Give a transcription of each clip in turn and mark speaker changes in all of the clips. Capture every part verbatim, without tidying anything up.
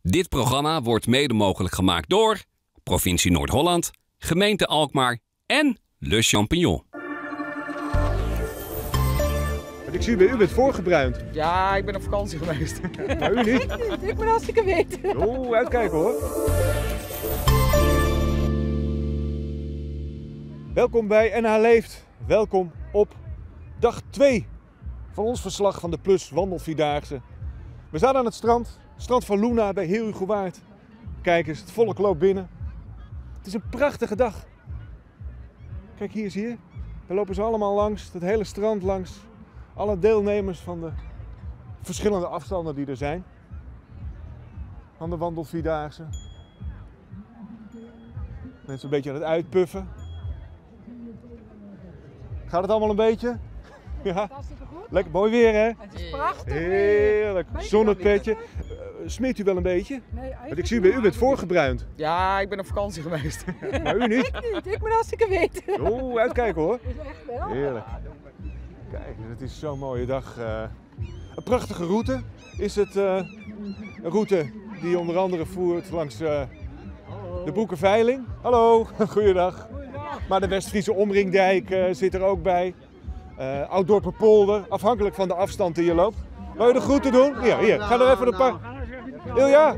Speaker 1: Dit programma wordt mede mogelijk gemaakt door Provincie Noord-Holland, Gemeente Alkmaar en Le Champignon.
Speaker 2: Ik zie bij u bent voorgebruind.
Speaker 3: Ja, ik ben op vakantie geweest.
Speaker 2: Maar u niet?
Speaker 4: Ik ben hartstikke weten.
Speaker 2: Oeh, uitkijken hoor. Welkom bij N H Leeft. Welkom op dag twee van ons verslag van de Plus Wandelvierdaagse. We staan aan het strand, strand van Luna bij Heerhugowaard. Kijk eens, het volk loopt binnen. Het is een prachtige dag. Kijk, hier zie je. Daar lopen ze allemaal langs, het hele strand langs. Alle deelnemers van de verschillende afstanden die er zijn. Van de Wandelvierdaagse. Mensen een beetje aan het uitpuffen. Gaat het allemaal een beetje? Ja. Lekker mooi weer, hè?
Speaker 4: Het is prachtig.
Speaker 2: Heerlijk. Zonnepetje. Uh, smeert u wel een beetje?
Speaker 4: Nee,
Speaker 2: Want ik zie bij u bent voorgebruind.
Speaker 3: Ja, ik ben op vakantie geweest.
Speaker 2: Maar u niet?
Speaker 4: Ik niet. Ik ben hartstikke weten.
Speaker 2: Oeh, uitkijken hoor.
Speaker 4: Dat is echt wel.
Speaker 2: Heerlijk. Kijk, het is zo'n mooie dag. Uh, een prachtige route. Is het uh, een route die onder andere voert langs uh, de Boekenveiling. Hallo, goeiedag. Maar de West-Friese Omringdijk uh, zit er ook bij. Uh, Ouddorperpolder, afhankelijk van de afstand die je loopt. Wil je de groeten doen? Hier, hier. Ga er even een paar. Ilja.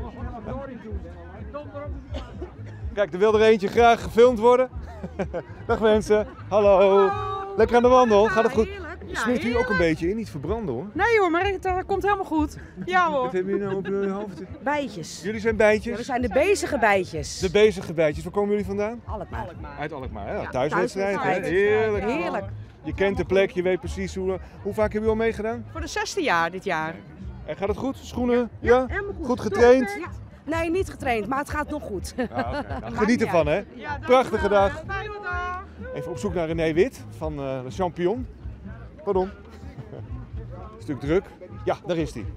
Speaker 2: Kijk, er wil er eentje graag gefilmd worden. Dag mensen. Hallo. Lekker aan de wandel. Gaat het goed? Smeert u ook een beetje in? Niet verbranden hoor.
Speaker 4: Nee hoor, maar het uh, komt helemaal goed. Ja hoor.
Speaker 2: Wat hebben jullie nou op je hoofd?
Speaker 5: Bijtjes.
Speaker 2: Jullie zijn bijtjes?
Speaker 5: Ja, we zijn de bezige bijtjes.
Speaker 2: De bezige bijtjes. Waar komen jullie vandaan?
Speaker 5: Alkmaar.
Speaker 2: Uit Alkmaar, hè? Ja, thuiswedstrijd, hè?
Speaker 5: thuiswedstrijd.
Speaker 2: Heerlijk.
Speaker 5: Heerlijk.
Speaker 2: Je kent de plek, je weet precies hoe... Hoe vaak hebben jullie al meegedaan?
Speaker 4: Voor de zesde jaar dit jaar.
Speaker 2: En gaat het goed? Schoenen? Ja?
Speaker 5: helemaal goed.
Speaker 2: Goed getraind?
Speaker 5: Ja. Nee, niet getraind, maar het gaat nog goed.
Speaker 2: Ah, okay. Nou, geniet ervan, hè? Prachtige dag. Even op zoek naar René Wit van uh, Le Champignon. Pardon. Een stuk druk. Ja, daar is hij.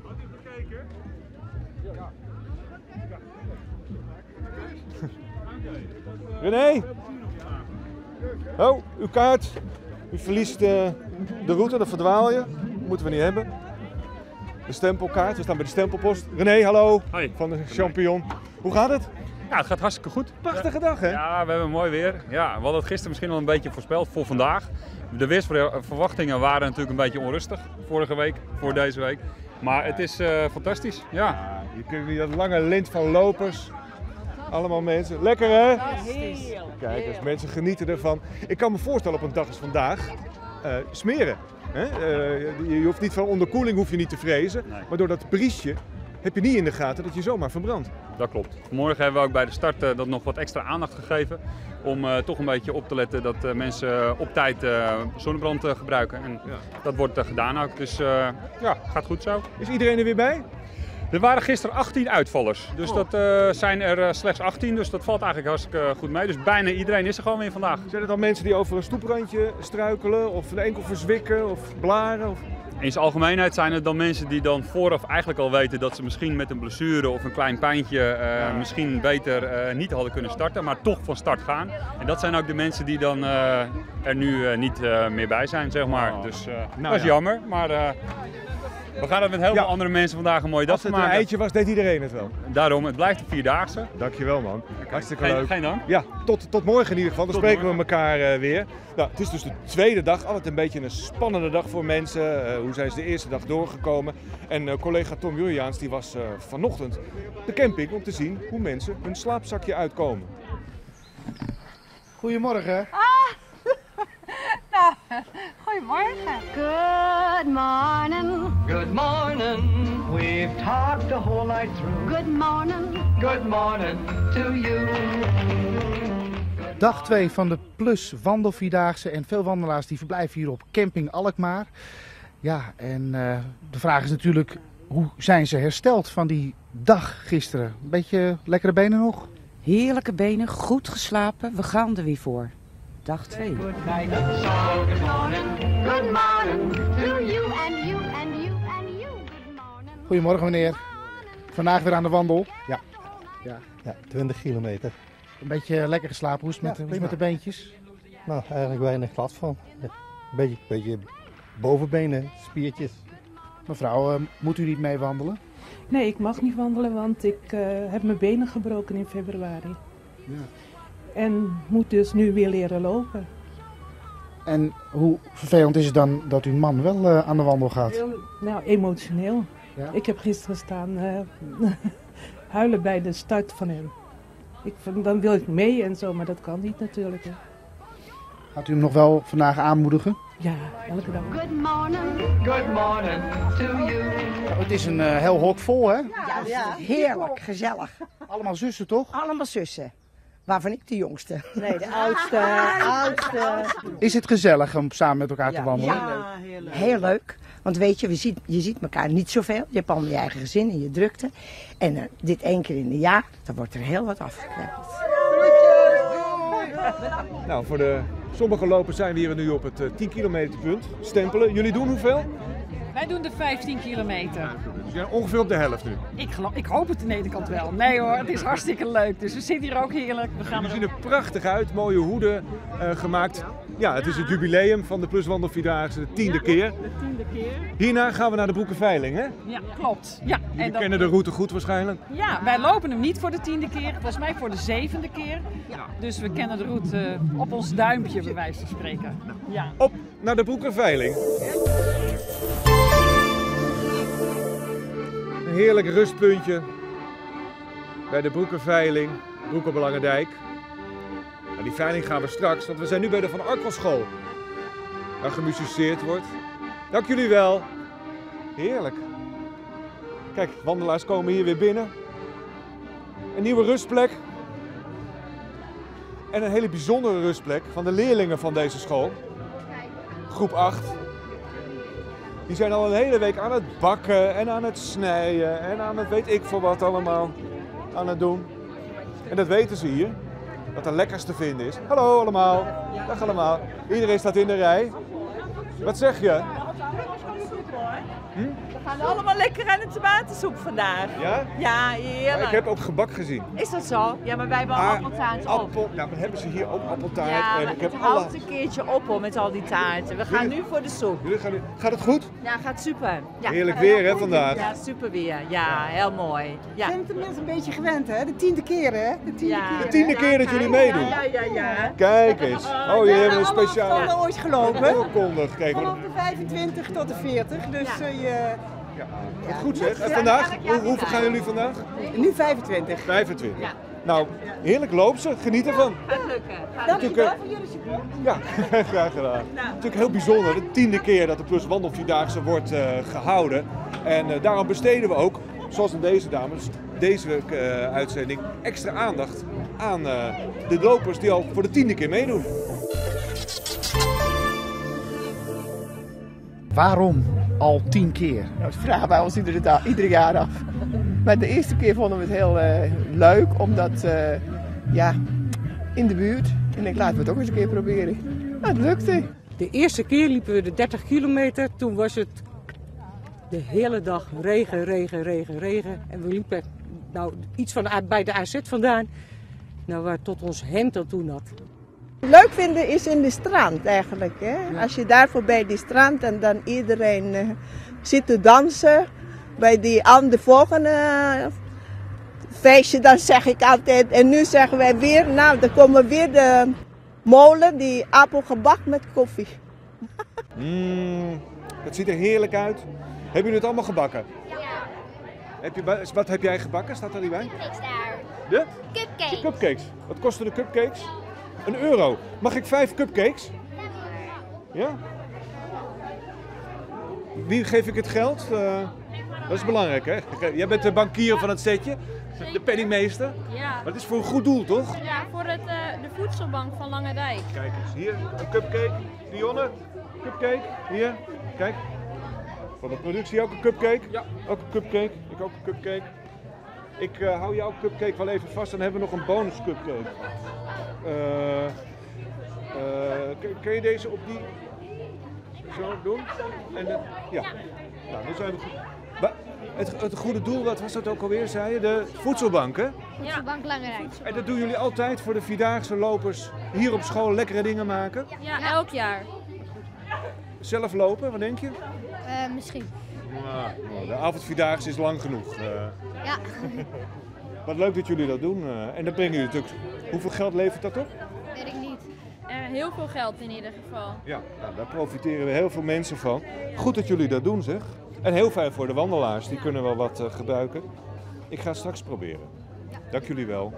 Speaker 2: René! Oh, uw kaart. U verliest uh, de route, dan verdwaal je. Dat moeten we niet hebben. De stempelkaart, we staan bij de stempelpost. René, hallo.
Speaker 6: Hoi.
Speaker 2: Van de Champignon. Hoe gaat het?
Speaker 6: Ja, het gaat hartstikke goed.
Speaker 2: Prachtige dag, hè?
Speaker 6: Ja, we hebben mooi weer. Ja, we hadden het gisteren misschien al een beetje voorspeld voor vandaag. De weersverwachtingen waren natuurlijk een beetje onrustig. Vorige week, voor deze week. Maar het is uh, fantastisch. Ja.
Speaker 2: Ja, je kunt hier dat lange lint van lopers. Allemaal mensen. Lekker, hè? Kijk eens, mensen genieten ervan. Ik kan me voorstellen op een dag als vandaag, uh, smeren. Hè? Uh, je hoeft niet van onderkoeling hoef je niet te vrezen.
Speaker 6: Nee.
Speaker 2: Maar door dat briesje heb je niet in de gaten dat je zomaar verbrandt.
Speaker 6: Dat klopt. Vanmorgen hebben we ook bij de start uh, dat nog wat extra aandacht gegeven. Om uh, toch een beetje op te letten dat uh, mensen uh, op tijd uh, zonnebrand uh, gebruiken. En
Speaker 2: Ja.
Speaker 6: dat wordt uh, gedaan ook. Dus uh, ja, gaat goed zo.
Speaker 2: Is iedereen er weer bij?
Speaker 6: Er waren gisteren achttien uitvallers. Dus
Speaker 2: Oh.
Speaker 6: dat uh, zijn er uh, slechts achttien. Dus dat valt eigenlijk hartstikke goed mee. Dus bijna iedereen is er gewoon weer vandaag.
Speaker 2: Zijn het dan mensen die over een stoeprandje struikelen? Of een enkel verzwikken? Of blaren? Of...
Speaker 6: In zijn algemeenheid zijn het dan mensen die dan vooraf eigenlijk al weten dat ze misschien met een blessure of een klein pijntje uh,
Speaker 2: Ja.
Speaker 6: misschien beter uh, niet hadden kunnen starten, maar toch van start gaan. En dat zijn ook de mensen die dan uh, er nu uh, niet uh, meer bij zijn, zeg maar.
Speaker 2: Oh.
Speaker 6: Dus uh,
Speaker 2: Nou
Speaker 6: dat is
Speaker 2: ja.
Speaker 6: jammer, maar uh, we gaan er met heel
Speaker 2: Ja.
Speaker 6: veel andere mensen vandaag een mooie dag
Speaker 2: Als
Speaker 6: van
Speaker 2: het een
Speaker 6: maken.
Speaker 2: eitje was, deed iedereen het wel.
Speaker 6: Daarom, het blijft een vierdaagse.
Speaker 2: Dankjewel, man. Hartstikke
Speaker 6: Geen,
Speaker 2: leuk.
Speaker 6: geen dank.
Speaker 2: Ja, tot, tot morgen in ieder geval. Dan
Speaker 6: Tot
Speaker 2: spreken
Speaker 6: morgen.
Speaker 2: we elkaar uh, weer. Nou, het is dus de tweede dag. Altijd een beetje een spannende dag voor mensen. Uh, hoe zijn ze de eerste dag doorgekomen? En uh, collega Tom Jurjaans die was uh, vanochtend op de camping om te zien hoe mensen hun slaapzakje uitkomen.
Speaker 7: Goedemorgen.
Speaker 4: Nou, goedemorgen.
Speaker 8: Good morning,
Speaker 7: Good morning. We've talked the whole night through.
Speaker 8: good morning.
Speaker 7: Good morning to you.
Speaker 9: Dag twee van de Plus Wandelvierdaagse en veel wandelaars die verblijven hier op camping Alkmaar. Ja, en uh, de vraag is natuurlijk, hoe zijn ze hersteld van die dag gisteren? Een beetje lekkere benen nog?
Speaker 5: Heerlijke benen, goed geslapen. We gaan er weer voor. Dag twee.
Speaker 7: Good night. So good morning.
Speaker 8: Good morning to you and you and you and you. Good morning.
Speaker 9: Goedemorgen meneer. Vandaag weer aan de wandel.
Speaker 10: Ja, twintig kilometer.
Speaker 9: Een beetje lekker geslapen. Hoe is het met,
Speaker 10: Ja,
Speaker 9: hoe is het met de beentjes?
Speaker 10: Nou, eigenlijk weinig last van. Een beetje, beetje bovenbenen, spiertjes.
Speaker 9: Mevrouw, uh, moet u niet mee wandelen?
Speaker 11: Nee, ik mag niet wandelen, want ik uh, heb mijn benen gebroken in februari.
Speaker 9: Ja.
Speaker 11: En moet dus nu weer leren lopen.
Speaker 9: En hoe vervelend is het dan dat uw man wel uh, aan de wandel gaat?
Speaker 11: Heel, nou, emotioneel.
Speaker 9: Ja?
Speaker 11: Ik heb gisteren staan uh, huilen bij de start van hem. Ik, dan wil ik mee en zo, maar dat kan niet natuurlijk. Hè.
Speaker 9: Gaat u hem nog wel vandaag aanmoedigen?
Speaker 11: Ja, elke dag.
Speaker 8: Good morning.
Speaker 7: Good morning to you.
Speaker 9: Nou, het is een uh, heel hok vol, hè?
Speaker 12: Ja, ja, heerlijk, gezellig.
Speaker 9: Allemaal zussen, toch?
Speaker 12: Allemaal zussen. Waarvan ik de jongste.
Speaker 4: Nee, de oudste. oudste.
Speaker 9: Is het gezellig om samen met elkaar
Speaker 12: Ja,
Speaker 9: te wandelen?
Speaker 12: ja, heel leuk. Heel leuk. Want weet je, we ziet, je ziet elkaar niet zoveel. Je hebt allemaal je eigen gezin en je drukte. En uh, dit één keer in een jaar, dan wordt er heel wat afgeknapt.
Speaker 2: Nou, voor de sommige lopers zijn we hier nu op het uh, tien kilometer punt. Stempelen. Jullie doen hoeveel?
Speaker 13: Wij doen de vijftien kilometer.
Speaker 2: Dus jij ongeveer op de helft nu.
Speaker 13: Ik, geloof, ik hoop het aan de ene kant wel. Nee hoor, het is hartstikke leuk. Dus we zitten hier ook heerlijk. We gaan
Speaker 2: Jullie zien er prachtig uit, mooie hoeden uh, gemaakt. Ja, het is het jubileum van de Pluswandelvierdaagse, de tiende
Speaker 13: ja,
Speaker 2: keer.
Speaker 13: De tiende keer.
Speaker 2: Hierna gaan we naar de Broekenveiling, hè?
Speaker 13: Ja, klopt. Ja,
Speaker 2: Jullie
Speaker 13: en dan,
Speaker 2: kennen de route goed waarschijnlijk.
Speaker 13: Ja, wij lopen hem niet voor de tiende keer. Volgens mij voor de zevende keer. Ja. Dus we kennen de route uh, op ons duimpje, bij wijze van spreken. Ja.
Speaker 2: Op naar de Broekenveiling. Een heerlijk rustpuntje bij de Broekenveiling, Broek op Langendijk. Nou, die veiling gaan we straks, want we zijn nu bij de Van Arkel-school, waar gemusiceerd wordt. Dank jullie wel. Heerlijk. Kijk, wandelaars komen hier weer binnen. Een nieuwe rustplek. En een hele bijzondere rustplek van de leerlingen van deze school. Groep acht. Die zijn al een hele week aan het bakken en aan het snijden en aan het weet ik voor wat allemaal aan het doen. En dat weten ze hier, dat er lekkers te vinden is. Hallo allemaal, dag allemaal. Iedereen staat in de rij. Wat zeg je? Hm?
Speaker 4: We gaan allemaal lekker aan de tomatensoep vandaag.
Speaker 2: Ja?
Speaker 4: Ja, heerlijk.
Speaker 2: Maar ik heb ook gebak gezien.
Speaker 4: Is dat zo? Ja, maar wij hebben
Speaker 2: Ah,
Speaker 4: appeltaart op.
Speaker 2: Appel, ja, maar hebben ze hier ook appeltaart?
Speaker 4: Ja,
Speaker 2: en ik heb
Speaker 4: het
Speaker 2: alle...
Speaker 4: houdt een keertje op hoor, met al die taarten. We gaan
Speaker 2: Jullie-
Speaker 4: nu voor de soep.
Speaker 2: Jullie gaan nu... Gaat het goed?
Speaker 4: Ja, gaat super. Ja.
Speaker 2: Heerlijk weer hè vandaag.
Speaker 4: Ja, super weer. Ja, heel mooi. Ja.
Speaker 14: Zijn het inmiddels een beetje gewend, hè? De tiende keer, hè? De tiende
Speaker 4: Ja.
Speaker 14: keer.
Speaker 2: De tiende
Speaker 14: hè?
Speaker 2: keer dat jullie meedoen.
Speaker 4: Ja, ja, ja.
Speaker 2: Kijk eens. Oh, jullie hebben een speciale...
Speaker 14: Allemaal ooit gelopen.
Speaker 2: Oorkondig. Kijk,
Speaker 14: Vanaf
Speaker 2: wat
Speaker 14: de vijfentwintig tot de veertig, dus
Speaker 4: Ja.
Speaker 14: uh, je...
Speaker 2: wat goed zeg. En vandaag, hoe, hoeveel gaan jullie vandaag?
Speaker 14: Nu vijfentwintig.
Speaker 2: vijfentwintig.
Speaker 4: Ja.
Speaker 2: Nou, heerlijk loop ze. Geniet ervan.
Speaker 4: Gaat lukken. Gaat
Speaker 2: Dankjewel
Speaker 4: lukken.
Speaker 2: voor jullie support. Ja, graag gedaan. Het is natuurlijk heel bijzonder. De tiende keer dat de Plus Wandelvierdaagse wordt uh, gehouden. En uh, daarom besteden we ook, zoals in deze dames, deze uh, uitzending, extra aandacht aan uh, de lopers die al voor de tiende keer meedoen.
Speaker 9: Waarom al tien keer?
Speaker 15: Dat vragen wij ons iedere, dag, iedere jaar af. Maar de eerste keer vonden we het heel uh, leuk, omdat uh, ja, in de buurt. En ik laten we het ook eens een keer proberen. Nou, het lukte.
Speaker 16: De eerste keer liepen we de dertig kilometer. Toen was het de hele dag regen, regen, regen, regen. En we liepen nou, iets van bij de A Z vandaan. Nou, waar tot ons hemd aan toe nat.
Speaker 17: Leuk vinden is in de strand eigenlijk. Hè? Ja. Als je daar voorbij die strand en dan iedereen uh, zit te dansen. Bij die andere volgende uh, feestje dan zeg ik altijd. En nu zeggen wij weer, nou dan komen weer de molen, die appelgebak met koffie.
Speaker 2: Mmm, het ziet er heerlijk uit. Hebben jullie het allemaal gebakken?
Speaker 8: Ja.
Speaker 2: Heb je, wat heb jij gebakken? Staat er die bij?
Speaker 8: Cupcakes daar.
Speaker 2: De?
Speaker 8: Cupcakes.
Speaker 2: De cupcakes. Wat kosten de cupcakes? Een euro. Mag ik vijf cupcakes? Ja? Wie geef ik het geld? Uh, dat is belangrijk, hè? Jij bent de bankier van het setje, de penningmeester.
Speaker 18: Ja.
Speaker 2: Maar het is voor een goed doel, toch?
Speaker 18: Ja, voor het, uh, de voedselbank van Langendijk.
Speaker 2: Kijk eens, hier een cupcake. Dionne, cupcake. Hier, kijk. Van de productie ook een cupcake. Ja. Ook een cupcake. Ik ook een cupcake. Ik uh, hou jouw cupcake wel even vast, dan hebben we nog een bonus cupcake. Uh, uh, kun je deze op die zo doen? En, uh, ja. Nou, nu zijn we goed. Maar het, het goede doel, wat was dat ook alweer, zei je? De voedselbank, hè?
Speaker 8: Voedselbank Langendijk.
Speaker 2: En dat doen jullie altijd voor de Vierdaagse lopers hier op school lekkere dingen maken?
Speaker 18: Ja, elk jaar.
Speaker 2: Zelf lopen, wat denk je?
Speaker 8: Uh, misschien.
Speaker 2: Nou, de avondvierdaagse is lang genoeg. Uh,
Speaker 18: Ja.
Speaker 2: Wat leuk dat jullie dat doen. Uh, en dat brengen jullie natuurlijk. Hoeveel geld levert dat op?
Speaker 18: Weet ik niet. Uh, heel veel geld in ieder geval.
Speaker 2: Ja, nou, daar profiteren we heel veel mensen van. Goed dat jullie dat doen, zeg. En heel fijn voor de wandelaars, die kunnen wel wat uh, gebruiken. Ik ga het straks proberen. Dank jullie wel.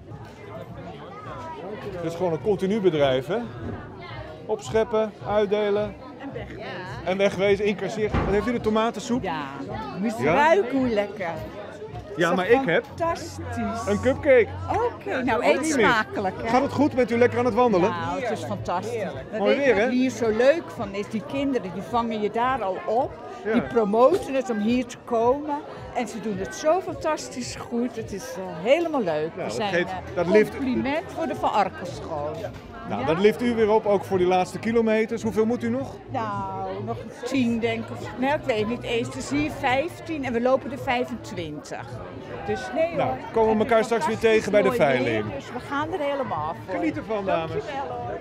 Speaker 2: Het is gewoon een continu bedrijf, hè? Opscheppen, uitdelen.
Speaker 19: En weg. Ja.
Speaker 2: En wegwezen, incasseren. Wat heeft u, de tomatensoep?
Speaker 19: Ja, moest je ruiken hoe lekker.
Speaker 2: Ja, maar ik heb
Speaker 19: fantastisch.
Speaker 2: een cupcake.
Speaker 19: Oké, okay, nou
Speaker 2: Ook
Speaker 19: eet
Speaker 2: niet
Speaker 19: smakelijk.
Speaker 2: Hè? Gaat het goed? Bent u lekker aan het wandelen?
Speaker 19: Nou, het is fantastisch.
Speaker 2: Mooi weer, hè?
Speaker 19: Wat hier zo leuk van is, die kinderen die vangen je daar al op.
Speaker 2: Ja.
Speaker 19: Die promoten het om hier te komen. En ze doen het zo fantastisch goed. Het is uh, helemaal leuk.
Speaker 2: Nou,
Speaker 19: We zijn
Speaker 2: geeft,
Speaker 19: uh,
Speaker 2: dat lift,
Speaker 19: compliment voor de Van Arkenschool.
Speaker 2: nou,
Speaker 19: Ja?
Speaker 2: dat lift u weer op, ook voor die laatste kilometers. Hoeveel moet u nog?
Speaker 19: Nou, nog tien denk ik. Of, nee, ik weet niet eens. Het is hier vijftien en we lopen de vijfentwintig. Dus nee
Speaker 2: Nou,
Speaker 19: hoor.
Speaker 2: komen we elkaar straks weer tegen bij de
Speaker 19: Mooi weer,
Speaker 2: veiling.
Speaker 19: Dus we gaan er helemaal voor.
Speaker 2: Geniet ervan, dames.
Speaker 19: Dankjewel hoor.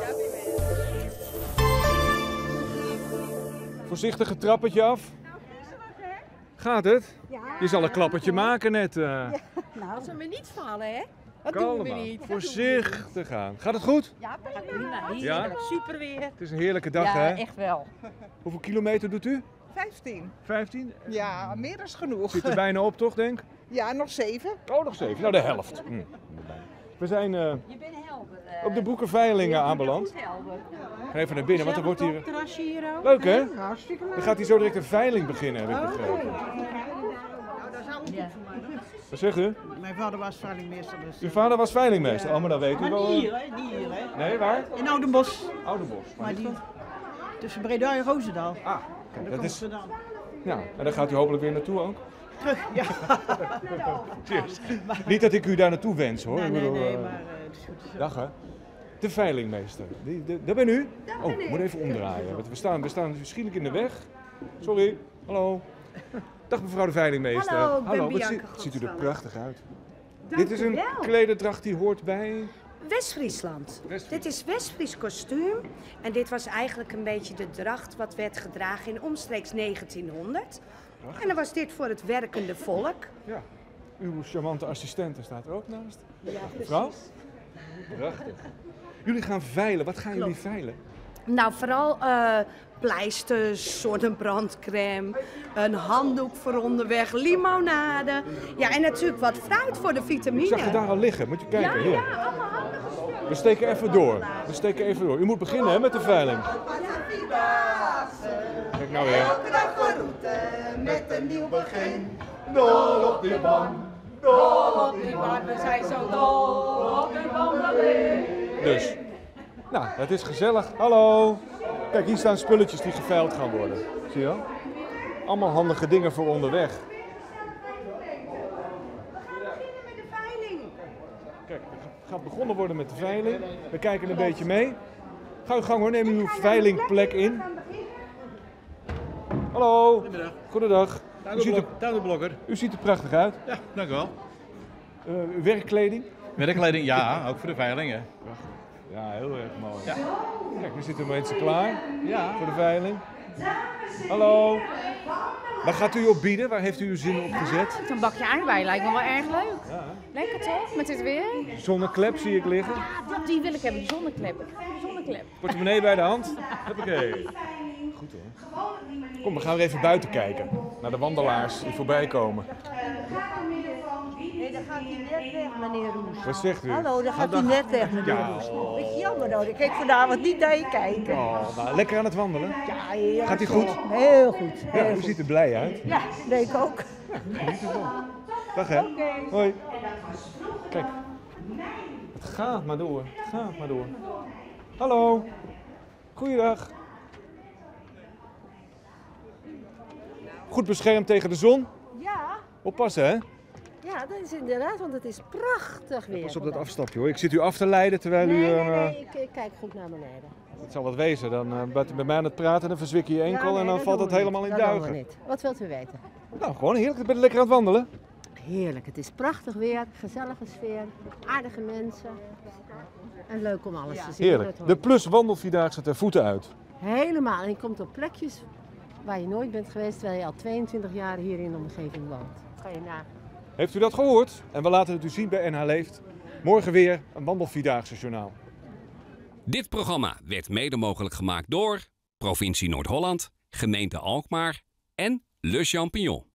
Speaker 2: Voorzichtig het trappetje af. Gaat het?
Speaker 19: Ja.
Speaker 2: Je zal een klappertje maken net. Uh.
Speaker 19: Ja, nou, als we me niet vallen, hè? Dat
Speaker 2: Kalm
Speaker 19: doen we
Speaker 2: aan.
Speaker 19: niet.
Speaker 2: Voorzichtig aan. Gaat het goed?
Speaker 19: Ja, prima.
Speaker 2: Ja?
Speaker 19: Heerlijk. Super weer.
Speaker 2: Het is een heerlijke dag,
Speaker 19: ja,
Speaker 2: hè?
Speaker 19: echt wel.
Speaker 2: Hoeveel kilometer doet u?
Speaker 14: vijftien.
Speaker 2: vijftien?
Speaker 14: Ja, meer dan genoeg.
Speaker 2: Zit er bijna op, toch, denk ik?
Speaker 14: Ja, nog zeven.
Speaker 2: Oh, nog zeven. Nou, de helft. Hm. We zijn uh,
Speaker 19: Je bent helder. Uh,
Speaker 2: op de boekenveilingen aanbeland. Ga even naar binnen, want er wordt hier... Leuk, hè?
Speaker 14: Hartstikke leuk.
Speaker 2: Dan gaat hier zo direct een veiling beginnen, heb ik begrepen.
Speaker 14: Ja.
Speaker 2: Wat zegt u?
Speaker 14: Mijn vader was veilingmeester. Dus...
Speaker 2: Uw vader was veilingmeester. Oh, maar dat weet u
Speaker 14: Maar
Speaker 2: wel.
Speaker 14: niet hier, hè? Niet hier, hè?
Speaker 2: Nee, waar?
Speaker 14: In Oudenbos.
Speaker 2: Oudenbos.
Speaker 14: Maar die... Tussen Breda en Roosendaal.
Speaker 2: Ah,
Speaker 14: Daar
Speaker 2: dat
Speaker 14: komt
Speaker 2: is...
Speaker 14: ze dan.
Speaker 2: Ja, en dan gaat u hopelijk weer naartoe ook.
Speaker 14: Terug, ja.
Speaker 2: Cheers. Niet dat ik u daar naartoe wens, hoor.
Speaker 14: Nee,
Speaker 2: Ik
Speaker 14: nee,
Speaker 2: bedoel,
Speaker 14: nee,
Speaker 2: uh,
Speaker 14: maar uh, het is goed.
Speaker 2: Dag, hè. De veilingmeester. Die, de, daar ben u? Oh, ik moet even omdraaien. Want we staan, we staan schielijk in de weg. Sorry. Hallo. Dag mevrouw de veilingmeester.
Speaker 20: Hallo, ik ben
Speaker 2: Hallo, wat
Speaker 20: Bianca
Speaker 2: ziet, ziet u er
Speaker 20: Godswalder.
Speaker 2: prachtig uit.
Speaker 20: Dank
Speaker 2: Dit is
Speaker 20: u
Speaker 2: een
Speaker 20: wel.
Speaker 2: klederdracht die hoort bij...
Speaker 20: West-Friesland. Dit is West-Fries kostuum. En dit was eigenlijk een beetje de dracht wat werd gedragen in omstreeks negentienhonderd. En dan was dit voor het werkende volk.
Speaker 2: Ja. Uw charmante assistente staat er ook naast.
Speaker 20: Ja,
Speaker 2: Mevrouw? Prachtig. Jullie gaan veilen. Wat gaan jullie
Speaker 20: Klopt.
Speaker 2: veilen?
Speaker 20: Nou, vooral uh, pleisters, zonnebrandcrème, een handdoek voor onderweg, limonade. Ja, en natuurlijk wat fruit voor de vitamine.
Speaker 2: Ik zag je daar al liggen. Moet je kijken.
Speaker 20: Ja,
Speaker 2: Hier.
Speaker 20: ja, allemaal handdoek.
Speaker 2: We steken even door. We steken even door. U moet beginnen, hè, met de veiling. Kijk nou weer.
Speaker 7: Elke dag een route met een nieuw begin. Dol op die band, dol op die band. We zijn zo dol op die band alleen.
Speaker 2: Dus. Nou, het is gezellig. Hallo. Kijk, hier staan spulletjes die geveild gaan worden. Zie je wel? Allemaal handige dingen voor onderweg. Kijk, er gaat begonnen worden met de veiling. We kijken een beetje mee. Ga uw gang hoor, neem uw veilingplek in. Hallo.
Speaker 21: Goedemiddag.
Speaker 2: Goedendag. U ziet, er,
Speaker 21: Tuinblokker.
Speaker 2: u ziet er prachtig uit.
Speaker 21: Ja, dank u wel.
Speaker 2: Uh, uw werkkleding?
Speaker 21: Werkkleding, ja, ook voor de veiling, hè.
Speaker 2: Prachtig. Ja, heel erg mooi.
Speaker 21: Ja.
Speaker 2: Kijk, nu zitten mensen klaar
Speaker 21: Ja.
Speaker 2: voor de veiling. Hallo. Waar gaat u op bieden? Waar heeft u uw zin op gezet?
Speaker 22: Een bakje aardbei lijkt me wel erg leuk.
Speaker 2: Ja.
Speaker 22: Lekker toch, met dit weer?
Speaker 2: Zonneklep zie ik liggen.
Speaker 22: Ja, die wil ik hebben, die zonneklep. Ik ga de zonneklep.
Speaker 2: Portemonnee bij de hand. Hoppakee. Goed hoor. Kom, we gaan weer even buiten kijken. Naar de wandelaars die voorbij komen.
Speaker 23: Nee, dan gaat hij net weg, meneer Roes.
Speaker 2: Wat zegt u?
Speaker 23: Hallo, dan gaat hij net weg, meneer
Speaker 2: Ja.
Speaker 23: Roes. Beetje jammer hoor, ik kijk vanavond niet naar je kijken.
Speaker 2: Oh, nou, lekker aan het wandelen.
Speaker 23: Ja, ja,
Speaker 2: Gaat hij goed?
Speaker 23: Heel goed.
Speaker 2: Ja,
Speaker 23: Heel
Speaker 2: u
Speaker 23: goed.
Speaker 2: ziet er blij uit.
Speaker 23: Ja, denk ik ook.
Speaker 2: Geniet ervan. Dag hè. Hoi. Kijk. Het gaat maar door. Het gaat maar door. Hallo. Goeiedag. Goed beschermd tegen de zon.
Speaker 23: Ja,
Speaker 2: Oppassen hè.
Speaker 23: ja, dat is inderdaad, want het is prachtig weer.
Speaker 2: Pas op dat
Speaker 23: vandaag.
Speaker 2: afstapje hoor. Ik zit u af te leiden terwijl
Speaker 23: Nee,
Speaker 2: u...
Speaker 23: nee,
Speaker 2: eh,
Speaker 23: nee, ik, ik kijk goed naar beneden.
Speaker 2: Het zal wat wezen. Dan uh, bent u met mij aan het praten, dan verzwik je je enkel
Speaker 23: Ja, nee,
Speaker 2: en dan
Speaker 23: dat
Speaker 2: valt
Speaker 23: doen
Speaker 2: het
Speaker 23: we
Speaker 2: helemaal
Speaker 23: niet.
Speaker 2: in
Speaker 23: Dat doen we
Speaker 2: duigen.
Speaker 23: niet. Wat wilt u weten?
Speaker 2: Nou, gewoon heerlijk. Ik ben lekker aan het wandelen.
Speaker 23: Heerlijk, het is prachtig weer, gezellige sfeer, aardige mensen. En leuk om alles te zien.
Speaker 2: Heerlijk.
Speaker 23: Dat hoort.
Speaker 2: De Plus Wandelvierdaagse ter voeten uit.
Speaker 23: Helemaal, en je komt op plekjes waar je nooit bent geweest terwijl je al tweeëntwintig jaar hier in de omgeving woont. Ga je nagaan.
Speaker 2: Heeft u dat gehoord? En we laten het u zien bij N H Leeft. Morgen weer een Wandelvierdaagse journaal.
Speaker 1: Dit programma werd mede mogelijk gemaakt door Provincie Noord-Holland, Gemeente Alkmaar en Le Champignon.